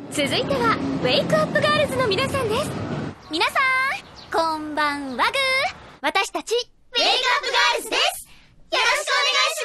続いてはウェイクアップガールズの皆さんです。皆さんこんばんはぐー。私たちウェイクアップガールズです。よろしく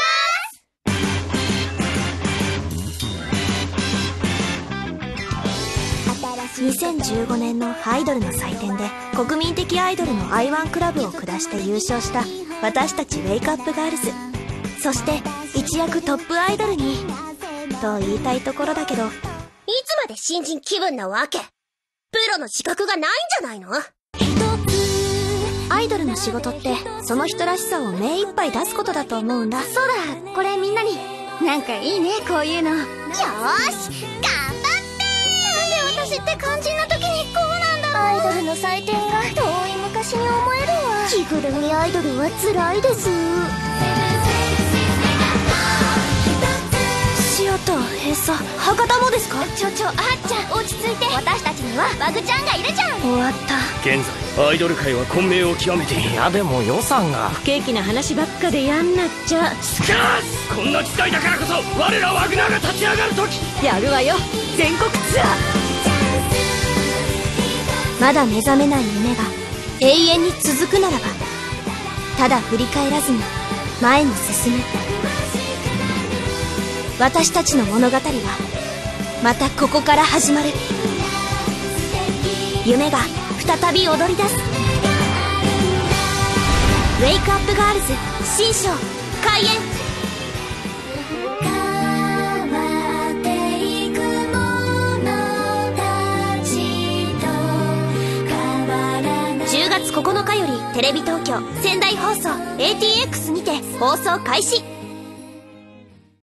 お願いします。 2015年のアイドルの祭典で国民的アイドルの I1 クラブを下して優勝した私たちウェイクアップガールズ。そして一躍トップアイドルにと言いたいところだけど、 いつまで新人気分なわけ？プロの資格がないんじゃないの？ アイドルの仕事ってその人らしさを目いっぱい出すことだと思うんだ。 そうだ、これみんなに。なんかいいね、こういうの。よーし、頑張って。 なんで私って肝心な時にこうなんだろう。 アイドルの祭典が遠い昔に思えるわ。 着ぐるみアイドルは辛いです。 シアター閉鎖、博多もですか？ あっちゃん落ち着いて。私たちにはバグちゃんがいるじゃん。 終わった。 現在アイドル界は混迷を極めている。いやでも予算が不景気な話ばっかで嫌になっちゃう。 しかしこんな時代だからこそ我らワグナーが立ち上がる時。 やるわよ、全国ツアー。まだ目覚めない夢が永遠に続くならば、ただ振り返らずに前に進む。私たちの物語はまたここから始まる。夢が再び踊り出す。ウェイクアップガールズ新章開演。10月9日よりテレビ東京仙台放送 ATX にて放送開始。